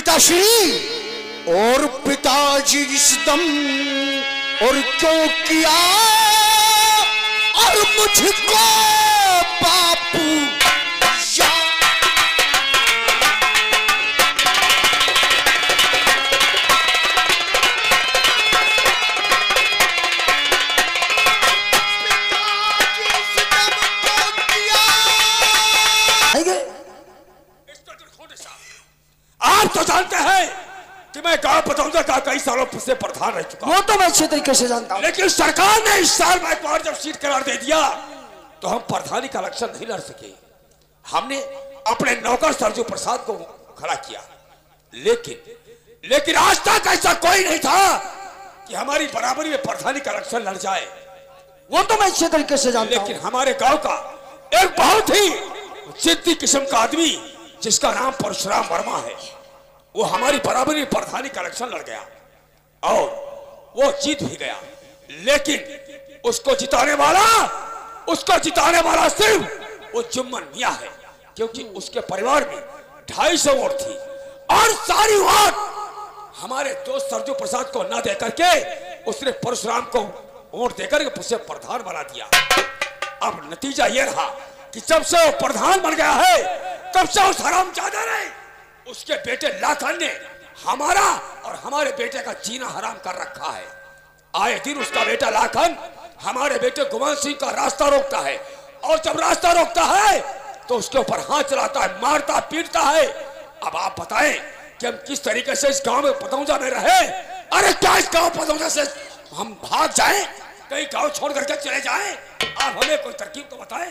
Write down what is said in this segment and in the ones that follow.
पिताश्री और पिताजी इस दम और क्यों किया और मुझको बापू आप तो जानते हैं कि मैं गांव पतौदा का कई सालों से प्रधान रह चुका हूं। वो तो मैं अच्छे तरीके से जानता हूं, लेकिन सरकार ने इस साल मैं बार जब सीट करार दे दिया तो हम प्रधानी का इलेक्शन नहीं लड़ सके। हमने अपने नौकर सरजू प्रसाद को खड़ा किया, लेकिन आज तक ऐसा कोई नहीं था कि हमारी बराबरी में प्रधानी का इलेक्शन लड़ जाए। वो तो मैं अच्छे तरीके से जानता हूं। लेकिन हमारे गांव का एक बहुत ही जिद्दी किस्म का आदमी जिसका नाम परशुराम वर्मा है, वो हमारी बराबरी प्रधानी का इलेक्शन लड़ गया और वो जीत भी गया। लेकिन उसको जिताने वाला सिर्फ वो जुम्मन मियां है, क्योंकि उसके परिवार में 250 वोट थी और सारी वोट हमारे दोस्त सरजू प्रसाद को न देकर के उसने परशुराम को वोट देकर के उसे प्रधान बना दिया। अब नतीजा ये रहा कि जब से वो प्रधान बन गया है तब से उस हरामजादा ने उसके बेटे लाखन ने हमारा और हमारे बेटे का जीना हराम कर रखा है। आए दिन उसका बेटा लाखन हमारे बेटे गुमान सिंह का रास्ता रोकता है और जब रास्ता रोकता है तो उसके ऊपर हाथ चलाता है, मारता पीटता है। अब आप बताएं कि हम किस तरीके से इस गांव में पतौजा में रहे। अरे क्या इस गांव पतौजा से हम भाग जाएं, कहीं गांव छोड़ करके चले जाएं? आप हमें कोई तरकीब तो बताएं।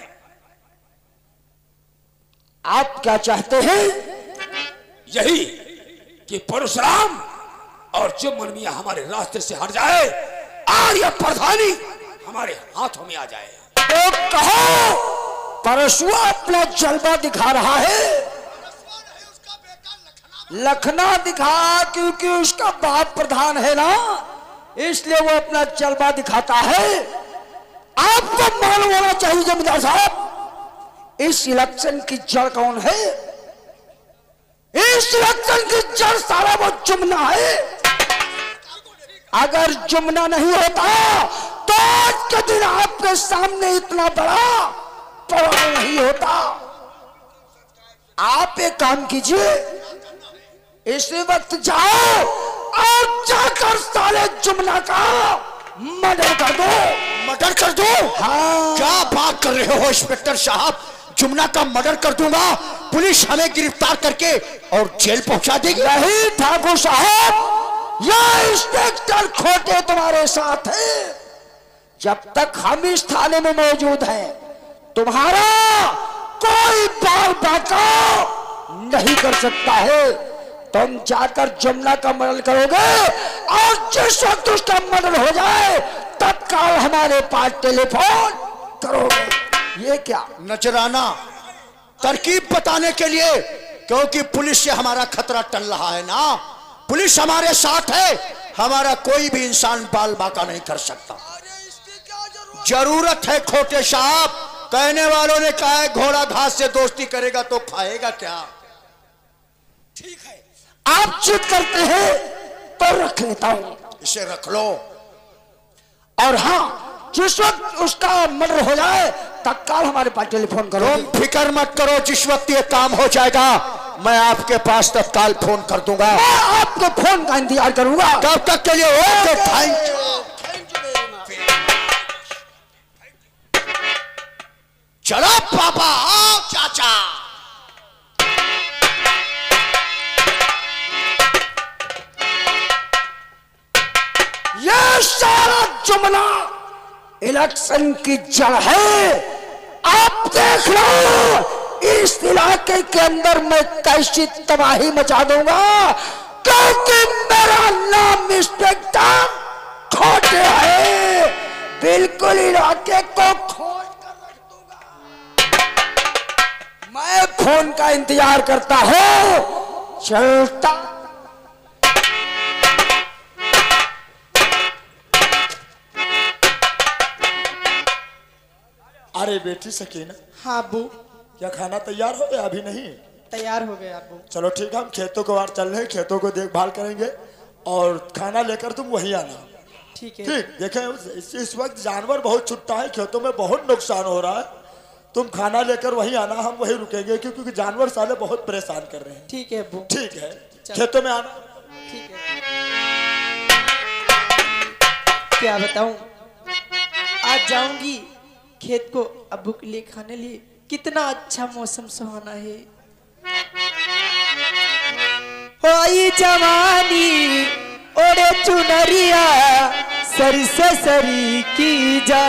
आप क्या चाहते हैं? यही कि परशुराम और जुम्मन मियां हमारे रास्ते से हट जाए और यह प्रधानी हमारे हाथों में आ जाए। तो कहो परशुआ अपना जलवा दिखा रहा है, लखना दिखा, क्योंकि उसका बाप प्रधान है ना, इसलिए वो अपना जलवा दिखाता है। आपको मालूम होना चाहिए जमींदार साहब, इस इलेक्शन की जड़ कौन है? इस इलेक्शन की जड़ सारा वो जुम्मना है। अगर जुम्मना नहीं होता तो आज के दिन आपके सामने इतना बड़ा पड़ाव नहीं होता। आप एक काम कीजिए, इसी वक्त जाओ और जाकर साले जुम्मना का मर्डर कर दो। मर्डर कर दो? हाँ। क्या बात कर रहे हो इंस्पेक्टर साहब? जुम्मना का मर्डर कर दूंगा, पुलिस हमें गिरफ्तार करके और जेल पहुंचा देगी। नहीं ठाकुर साहब, यह इंस्पेक्टर खोटे तुम्हारे साथ है। जब तक हम इस थाने में मौजूद हैं, तुम्हारा कोई बाल बाका नहीं कर सकता है। तुम जाकर जुम्मना का मर्डर करोगे और जिस वक्त उसका मर्डर हो जाए तत्काल हमारे पास टेलीफोन करोगे। ये क्या नजराना तरकीब बताने के लिए, क्योंकि पुलिस से हमारा खतरा टल रहा है ना। पुलिस हमारे साथ है, हमारा कोई भी इंसान बाल बाका नहीं कर सकता। जरूरत है खोटे साहब, कहने वालों ने कहा है घोड़ा घास से दोस्ती करेगा तो खाएगा क्या। ठीक है, आप जिद करते हैं तो रख लेता हूं। इसे रख लो। और हाँ, जिस वक्त उसका मर्डर हो जाए तत्काल हमारे पास टेलीफोन करो। तुम फिक्र मत करो, जिस वक्त ये काम हो जाएगा मैं आपके पास तत्काल फोन कर दूंगा। मैं आपके फोन का इंतजार करूंगा। तब तक के लिए ओके, थैंक यू। चलो पापा, आओ चाचा। ये सारा जुम्मना इलेक्शन की जड़ है। आप देख लो इस इलाके के अंदर मैं कैसी तबाही मचा दूंगा, क्योंकि मेरा नाम इंस्पेक्टर खोटे है। बिल्कुल इलाके को खोज कर रख दूंगा। मैं फोन का इंतजार करता हूं, चलता। अरे बेटी सकीना। हाँ अब्बू। क्या खाना तैयार हो गया? अभी नहीं तैयार हो गए अब्बू। चलो ठीक है, हम खेतों को बाहर चल रहे हैं, खेतों को देखभाल करेंगे और खाना लेकर तुम वहीं आना। ठीक है। ठीक, देखें इस वक्त जानवर बहुत छुट्टा है, खेतों में बहुत नुकसान हो रहा है, तुम खाना लेकर वहीं आना, हम वहीं रुकेंगे क्योंकि जानवर साले बहुत परेशान कर रहे हैं। ठीक है अब्बू। ठीक है, खेतों में आना। ठीक है। क्या बताऊं, आज जाऊंगी खेत को अब्बू के लिए खाने लिए। कितना अच्छा मौसम सुहाना है। होई जवानी ओरे चुनरिया सरी से सरी की जा,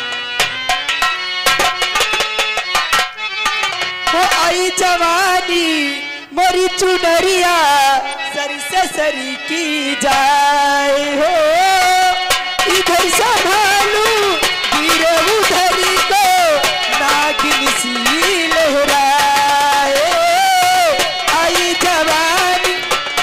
हो आई जवानी मोरी चुनरिया सरी से सरी की जाए। हो इधर संभालू गिरे उधरी को नागिन सी लहराए। आई जवानी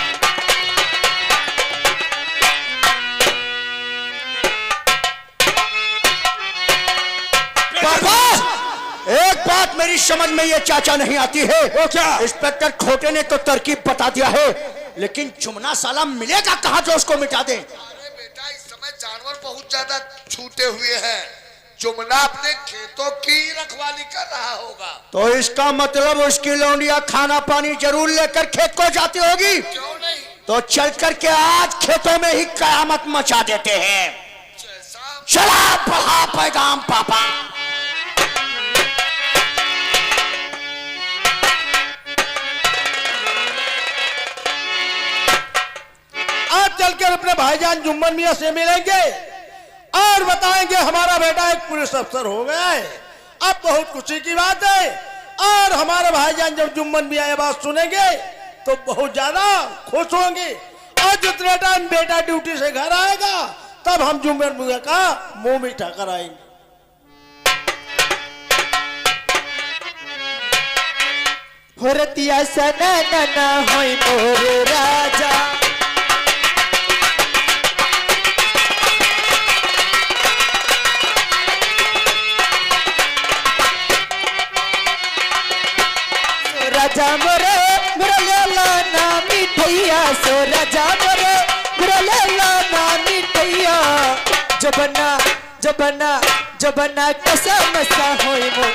एक बात मेरी समझ में ये चाचा नहीं आती है। वो क्या? इंस्पेक्टर खोटे ने तो तरकीब बता दिया है, लेकिन चुमना साला मिलेगा कहाँ जो उसको मिटा दे। अरे बेटा, इस समय जानवर बहुत ज्यादा छूटे हुए हैं, चुमना अपने खेतों की रखवाली कर रहा होगा। तो इसका मतलब उसकी लौंडिया खाना पानी जरूर लेकर खेत को जाती होगी। क्यों नहीं? तो चल कर के आज खेतों में ही कयामत मचा देते हैं। जैसा चला बढ़ा पैगाम पापा। आज चलकर अपने भाईजान जुम्मन मियां से मिलेंगे और बताएंगे हमारा बेटा एक पुलिस अफसर हो गया है। अब बहुत खुशी की बात है। और हमारे भाईजान जब जुम्मन मियां ये बात सुनेंगे तो बहुत ज्यादा खुश होंगे। और जितने टाइम बेटा ड्यूटी से घर आएगा तब हम जुम्मन मियां का मुंह मीठा कराएंगे। होरतिया सना नना होई मोरे राजा, राजा मोरे मोरे लेला ना मिठैया, सो राजा मोरे मोरे लेला ना मिठैया। जबना जबना जबना कसम सा होई मो।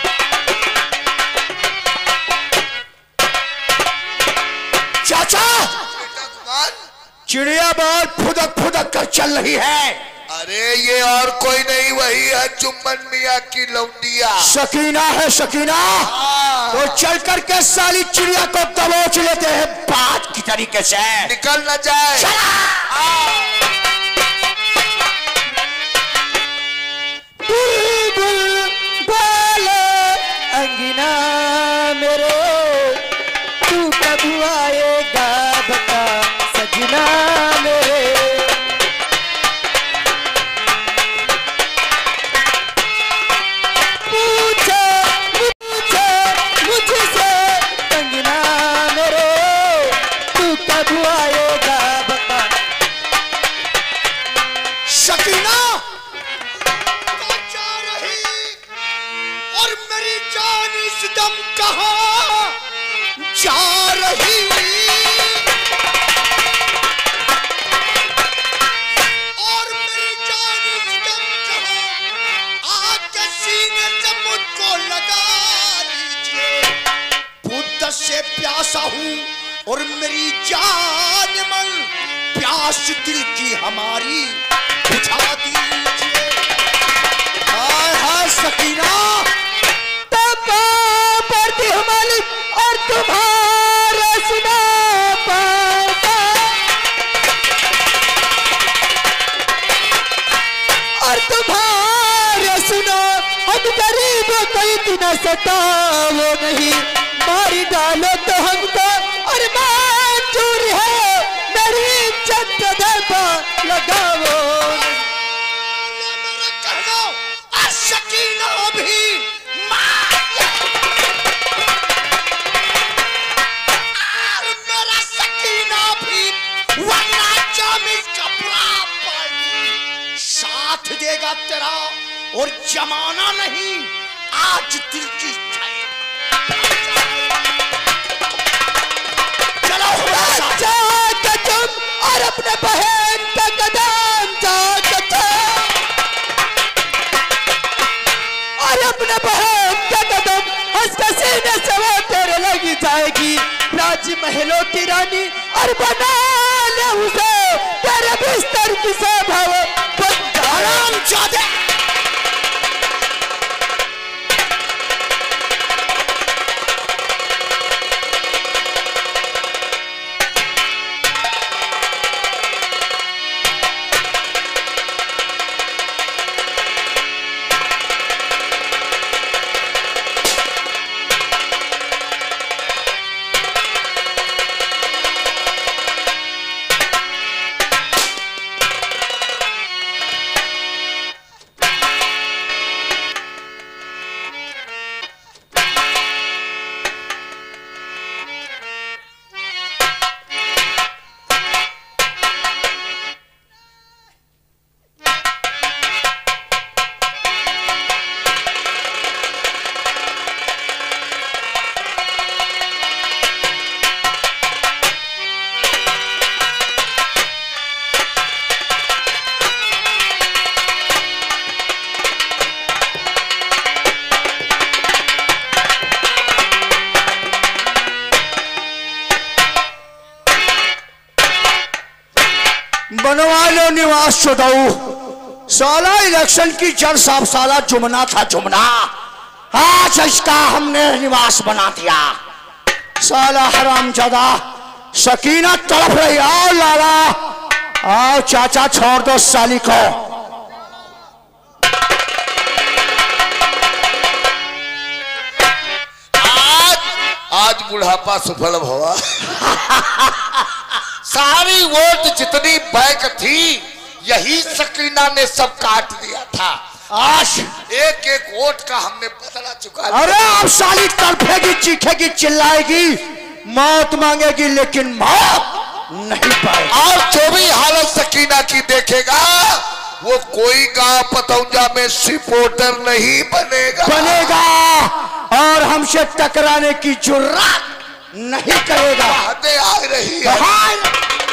चाचा, बेटा कुमार, चिड़िया बहुत फुदक फुदक कर चल रही है। अरे ये और कोई नहीं, वही है जुम्मन मियां की लौंडिया। शकीना है शकीना। तो चल कर के साली चिड़िया को दबोच लेते हैं बात की तरीके से, निकल न जाए। बुलबुल बोले अंगना मेरे, तू कब आएगा बता सजना मेरे। पूछे पूछे मुझसे अंगना मेरे, तू कब आएगा बता। शकीना जा रही और मेरी जान इस दम कहाँ जा रही। और मेरी जान इस दम कहाँ आके सीने से मुझको लगा लीजिए। बुद्ध से प्यासा हूँ और मेरी जान मन प्यास दिल की हमारी बुझा दीजिए। हाय हाय सकीना, तपा पड़ती हमारी और तुम्हारा सुना पाता, और तुम्हारा सुना हम गरीबों को इतना सताओ नहीं। मारी डालो तो हमको और मंजूर है, मेरी इज्जत दबा लगाओ। मेरा कहना शकीना भी मेरा सकीना भी वरना जामिल का बुरा पाएगी। साथ देगा तेरा और जमाना नहीं, आज दिल की इच्छा है। जाएगी राजमहलों की रानी और बना ले उसे तेरे बिस्तर की शोभा वो हरामजादे। बनवा लो निवास शुदाऊ। साला इलेक्शन की जड़ साहब साला जुमना था जुमना, आज इसका हमने निवास बना दिया। साला हरामजादा सकीना तड़प रही। आओ लाला आओ चाचा छोड़ दो साली को। आज बुढ़ापा सुफल भवा। सारी वोट जितनी बैक थी यही सकीना ने सब काट दिया था। आज एक एक वोट का हमने बदला चुका। अरे अब साली तड़पेगी चीखेगी चिल्लाएगी मौत मांगेगी लेकिन मौत नहीं पाएगी। और जो भी हालत सकीना की देखेगा वो कोई गांव पतौंजा में रिपोर्टर नहीं बनेगा और हमसे टकराने की जुर्रत नहीं करेगा। बातें आ रही है।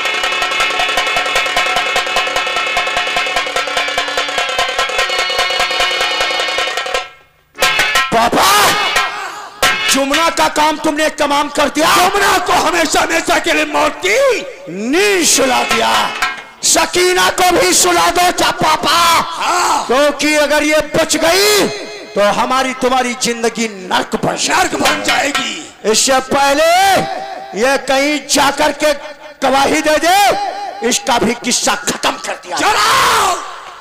पापा जुमना का काम तुमने तमाम कर दिया। जुमना को हमेशा हमेशा के लिए मौत की नींद सुला दिया। सकीना को भी सुला दो चा पापा, क्योंकि अगर ये बच गई तो हमारी तुम्हारी जिंदगी नर्क बन जाएगी। इससे पहले ये कहीं जाकर के गवाही दे दे, इसका भी किस्सा खत्म कर दिया। चलो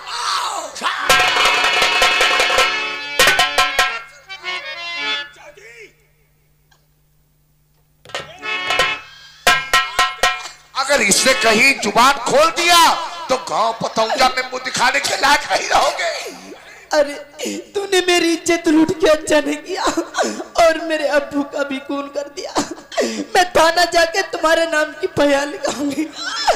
अगर इसने कहीं जुबान खोल दिया तो गांव पतौंजा में मुंह दिखाने के लायक नहीं रहोगे। अरे तूने मेरी इज्जत लूट के अच्छा नहीं किया और मेरे अब्बू का भी खून कर दिया। मैं थाना जाके तुम्हारे नाम की फरियाद लिखाऊंगी।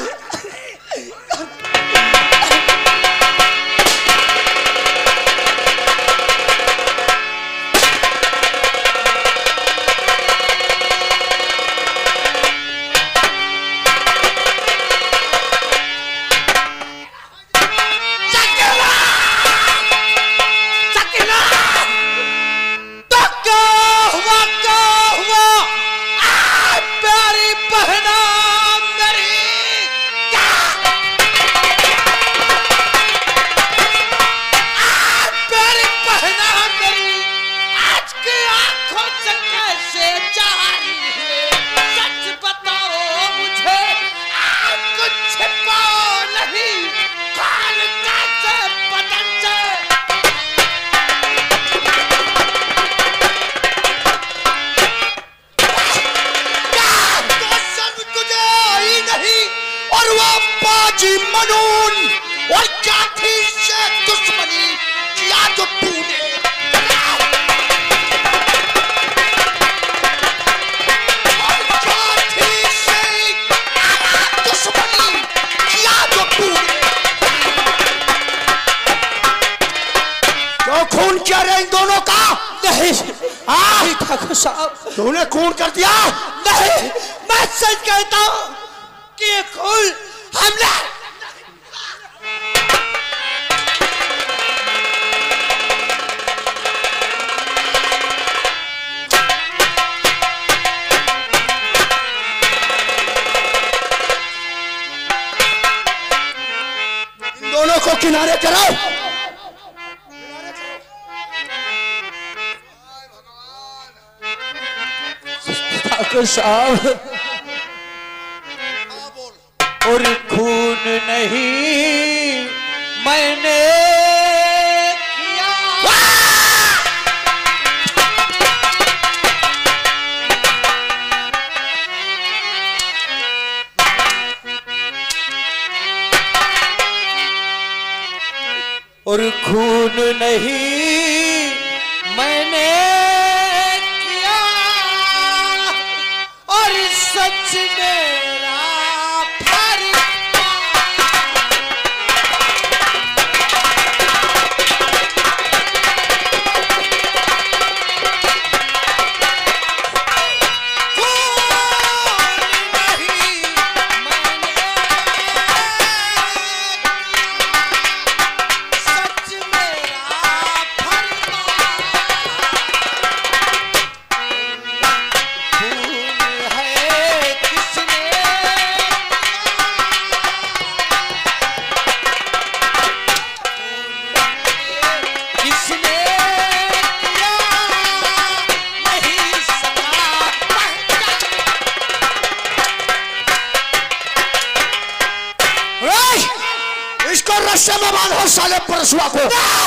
ठाकुर साहब तूने खून कर दिया? नहीं, मैं सच कहता हूँ कि ये खून हमने किनारे कराओ। ठाकुर साहब, और खून नहीं मैंने किया, और खून नहीं मैंने किया, और सच मेरा फर्ज। इसको रस्से में बांधो साले परसुआ को।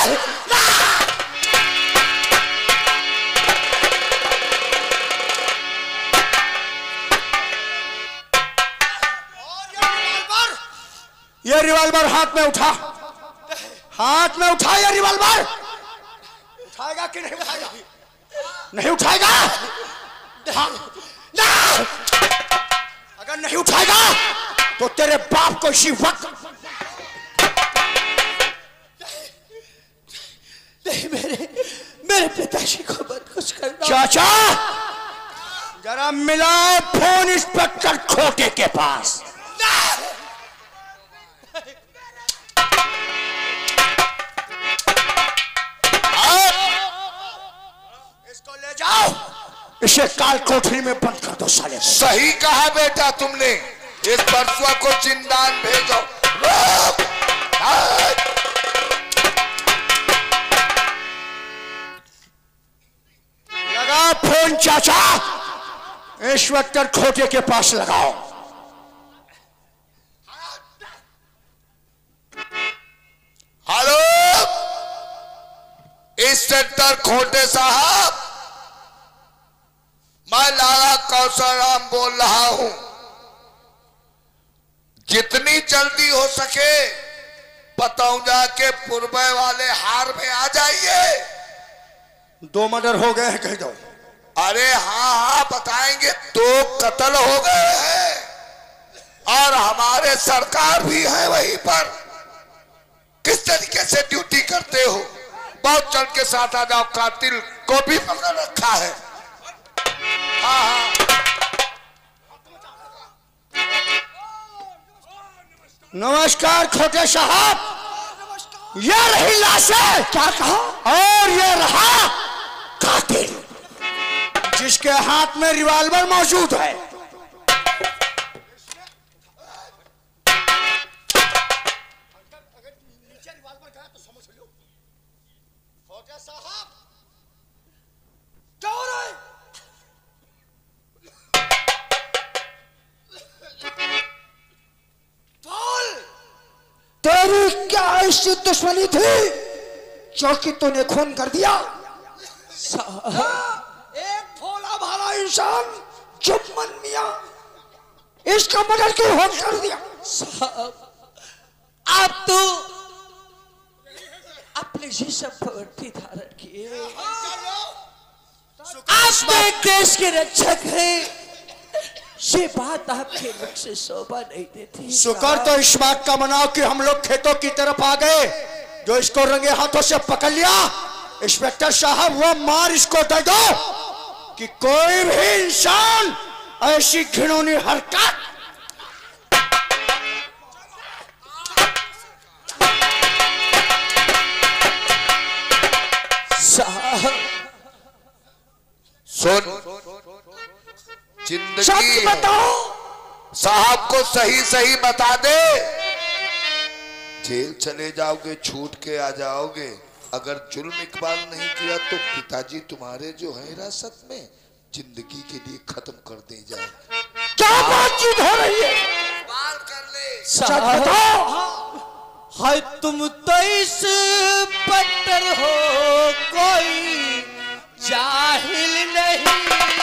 ये रिवॉल्वर हाथ में उठा, हाथ में उठा ये रिवॉल्वर। उठाएगा कि नहीं उठाएगा? नहीं उठाएगा। हाँ। अगर नहीं उठाएगा तो तेरे बाप को इसी वक्त नहीं, मेरे पिताजी को मत कुछ करना। चाचा जरा मिलाओ फोन इंस्पेक्टर खोटे के पास। इसको ले जाओ, इसे काल कोठरी में बंद कर दो साले। सही कहा बेटा तुमने, इस परसुआ को जिंदान भेजो। रोक! लगाओ फोन चाचा, इंस्पेक्टर खोटे के पास लगाओ। हेलो इंस्पेक्टर खोटे साहब, मैं लाला कौशल राम बोल रहा हूं। जितनी जल्दी हो सके पतौजा के पूर्वे वाले हार में आ जाइए। 2 मर्डर हो गए हैं कह दो। अरे हाँ हाँ बताएंगे, 2 कत्ल हो गए हैं और हमारे सरकार भी है वहीं पर। किस तरीके से ड्यूटी करते हो? बहुत जल्द के साथ आ जाओ, कातिल को भी पकड़ रखा है। हाँ हाँ नमस्कार खोटे साहब, ये रही लाशें। क्या कहा? और ये रहा कातिल जिसके हाथ में रिवॉल्वर मौजूद है। तेरी क्या ऐसी दुश्मनी थी जो कि तूने खून कर दिया? एक भोला भाला इंसान जुम्मन मियां, इसका मर्डर क्यों हो कर दिया? साहब, आप तो अपने शीशम पवर्ती धारण किए। आप तो एक देश के रक्षक हैं, ये बात आपके मुख से शोभा नहीं देती। शुक्र तो इस बात का मनाओ कि हम लोग खेतों की तरफ आ गए, जो इसको रंगे हाथों से पकड़ लिया। इंस्पेक्टर साहब वो मार इसको दे दो कि कोई भी इंसान ऐसी घिनौनी हरकत। साहब सुन, सच जिंदगी बताओ। साहब को सही सही बता दे। जेल चले जाओगे, छूट के आ जाओगे। अगर जुल्म इकबाल नहीं किया तो पिताजी तुम्हारे जो है हिरासत में जिंदगी के लिए खत्म कर दे जाए। क्या बातचीत हो रही है? इकबाल कर ले। सच बताओ। हाय तुम तो इस पट्टर हो कोई जाहिल नहीं।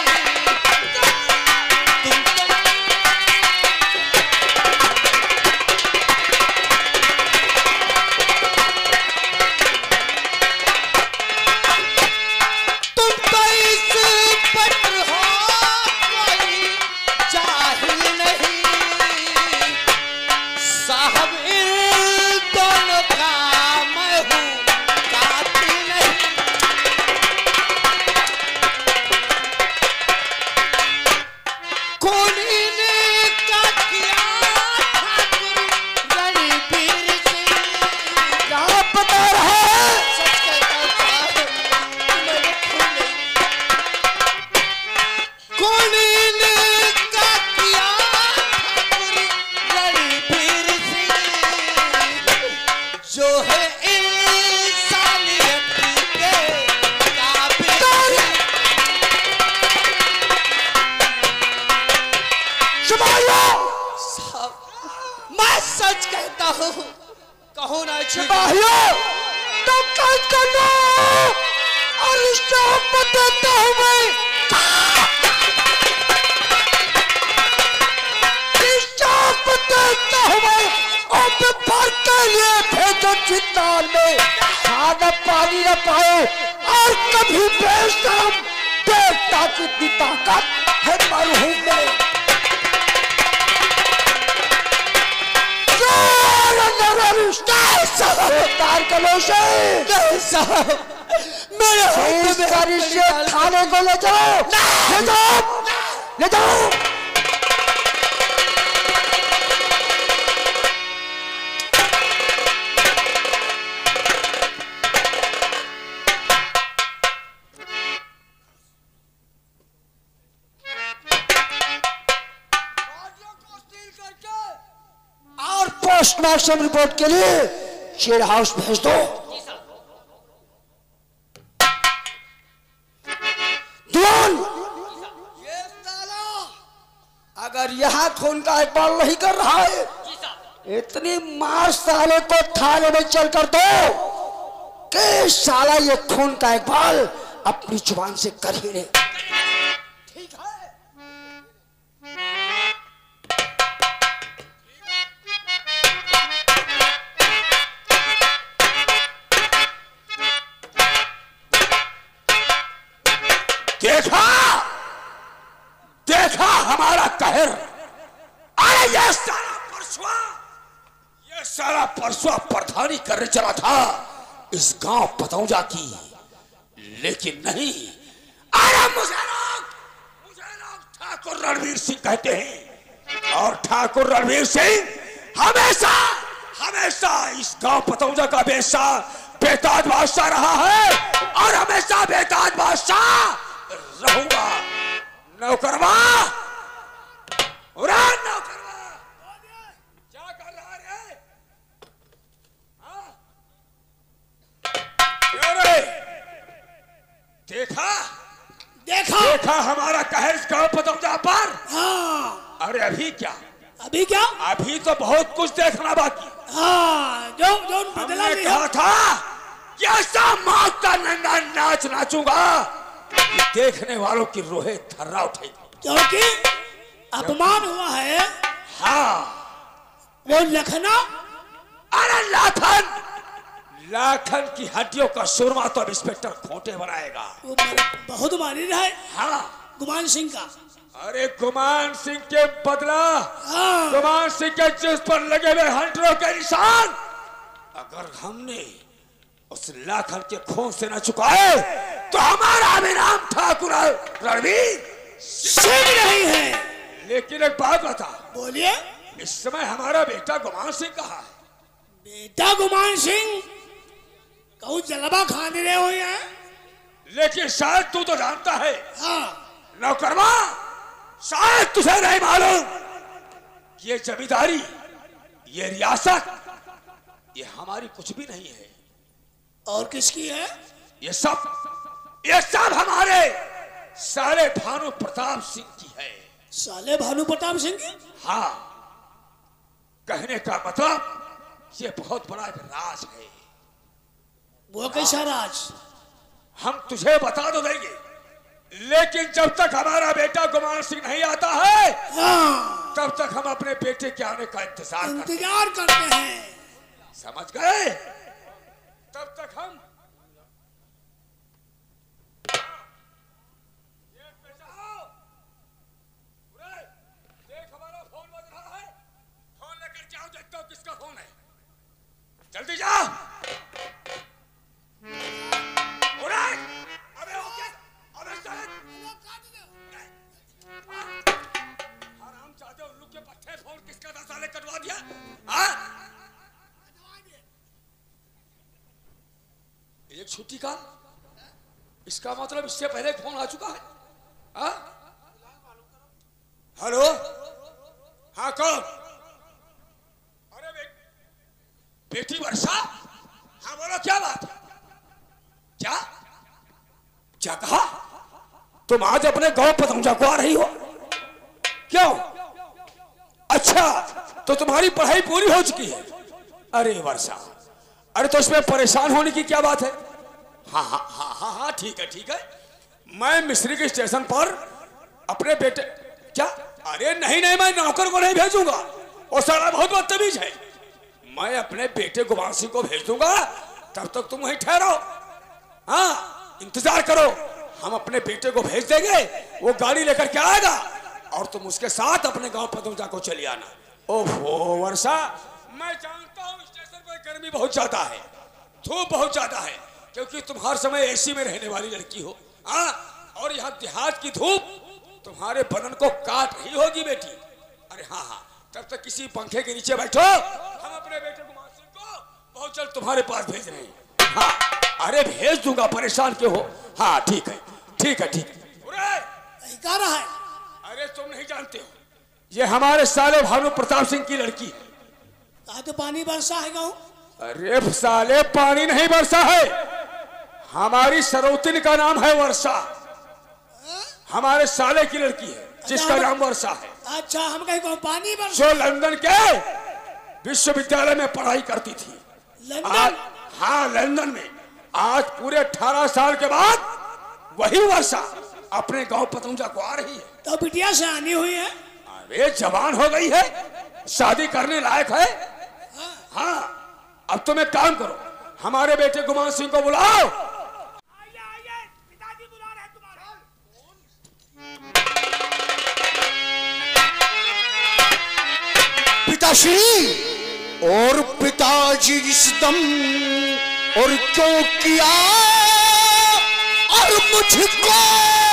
मैं सच कहता हूँ, कहो ना सिपाहियों, तो कैद कर लो और इस्तेमाल देता हूँ मैं। इस्तेमाल देता हूँ मैं और व्यापार के लिए भेजो चित्ताल में खाना पानी न पाए और कभी बेशरम देवता की इतनी ताकत है मरहूम में। मेरे खाने को ले जाओ, ले जाओ, ले जाओ। और पोस्टमार्टम रिपोर्ट के लिए शेर हाउस भेज दो। दुआन, ये साला अगर यहाँ खून का इकबाल नहीं कर रहा है, इतनी मार साले को थाने में चल कर दो कि साला ये खून का इकबाल अपनी जुबान से कर ही ले। ठीक है। देखा देखा हमारा कहर। अरे ये सारा परसुआ प्रधानी करने चला था इस गांव पतौजा की, लेकिन नहीं। अरे मुझे लोग ठाकुर रणवीर सिंह कहते हैं और ठाकुर रणवीर सिंह हमेशा हमेशा इस गांव पतौजा का बेताज बादशाह रहा है और हमेशा बेताज बादशाह रहूंगा। नौकरवा, नौकरवा, क्या कर रहा है? देखा देखा देखा हमारा कहर इस गांव पतौजा पर। हाँ। अरे अभी क्या, अभी क्या? अभी तो बहुत कुछ देखना बाकी। हाँ, जो जो बदला हमने कहा था कि ऐसा मौत का नंगा नाच नाचूंगा कि देखने वालों की रोहे थर्रा उठेगी, क्योंकि अपमान हुआ है। हाँ, वो लखनऊ। अरे लाखन की हड्डियों का सुरमा तो अब इंस्पेक्टर खोटे बनाएगा। वो बहुत मानी है। हाँ, गुमान सिंह का। अरे गुमान सिंह के बदला, हाँ। गुमान सिंह के जिस पर लगे हुए हंटरों के निशान अगर हमने उस लाखन के खून से न चुकाए तो हमारा भी नाम ठाकुर रणवीर सिंह नहीं है। लेकिन एक बात बता, बोलिए। इस समय हमारा बेटा गुमान सिंह कहाँ है? बेटा गुमान सिंह कहूँ जलवा खाने रहे हुए हैं। लेकिन शायद तू तो जानता है। हाँ। नौकरवा, शायद तुझे नहीं मालूम ये जमींदारी, ये रियासत, ये हमारी कुछ भी नहीं है। और किसकी है? ये सब हमारे साले भानु प्रताप सिंह की है। साले भानु प्रताप सिंह की? हाँ, कहने का मतलब ये बहुत बड़ा एक राज है। वो कैसा राज? हम तुझे बता तो देंगे, लेकिन जब तक हमारा बेटा गुमान सिंह नहीं आता है, हाँ, तब तक हम अपने बेटे के आने का इंतजार करते हैं। समझ गए? तब तक हम देख, हमारा फोन बज रहा है, फोन लेकर जाओ, देखता हूं किसका फोन है। जल्दी जाओ। आराम चाहते उल्लू के पट्टे, फोन किसका था साले कटवा दिया? एक छुट्टी का, इसका मतलब इससे पहले फोन आ चुका है। हेलो, हाँ कौन? अरे बेटी वर्षा, हाँ बोलो, क्या बात है? क्या कहा? तुम आज अपने गांव पतंजा को आ रही हो? क्यों? अच्छा, तो तुम्हारी पढ़ाई पूरी हो चुकी है? अरे वर्षा, अरे तो इसमें परेशान होने की क्या बात है? हाँ हाँ हाँ हाँ हाँ, ठीक है। मैं मिस्री के स्टेशन पर अपने बेटे, क्या? अरे नहीं, मैं नौकर को नहीं भेजूंगा, वो साला बहुत बदतमीज है। मैं अपने बेटे गुमान सिंह को भेज दूंगा, तब तक तुम वहीं ठहरो। हाँ, इंतजार करो, हम अपने बेटे को भेज देंगे, वो गाड़ी लेकर के आएगा और तुम उसके साथ अपने गांव पदौजा को चले आना। ओहो वर्षा, मैं जानता हूँ स्टेशन पर गर्मी बहुत ज्यादा है, धूप बहुत ज्यादा है, क्योंकि तुम हर समय एसी में रहने वाली लड़की हो। और यहाँ देहात की धूप तुम्हारे बदन को काट रही होगी बेटी। अरे हाँ, तब तक किसी पंखे के नीचे बैठो, हम अपने बेटे गुमान सिंह को बहुत जल्द तुम्हारे पास भेज रहे हैं। हाँ, अरे भेज दूंगा, परेशान क्यों हो? हाँ ठीक है। कह रहा है? अरे तुम नहीं जानते हो, ये हमारे साले भानु प्रताप सिंह की लड़की है। कहा तो पानी बरसा है गाँव? अरे साले, पानी नहीं बरसा है, हमारी सरोतिन का नाम है वर्षा, हमारे साले की लड़की है जिसका नाम वर्षा है। अच्छा, हम कहीं को पानी बरसा? जो लंदन के विश्वविद्यालय में पढ़ाई करती थी। लंदन? हाँ, लंदन में। आज पूरे 18 साल के बाद वही वर्षा अपने गांव पतंजा को आ रही है। तो बिटिया से आनी हुई है? अरे जवान हो गई है, शादी करने लायक है। हाँ, अब तुम एक काम करो, हमारे बेटे गुमान सिंह को बुलाओ। आइए, पिताजी बुला रहे हैं तुम्हारे। पिताश्री और पिताजी जिस दम और क्यों किया और मुझको